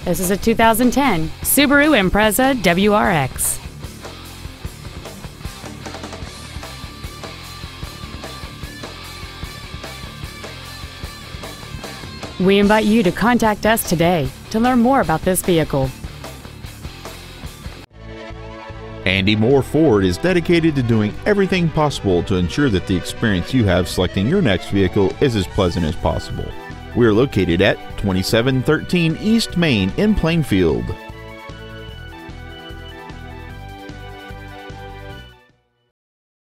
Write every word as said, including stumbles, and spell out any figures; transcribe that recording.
This is a two thousand ten Subaru Impreza W R X. We invite you to contact us today to learn more about this vehicle. Andy Mohr Ford is dedicated to doing everything possible to ensure that the experience you have selecting your next vehicle is as pleasant as possible. We are located at twenty-seven thirteen East Main in Plainfield.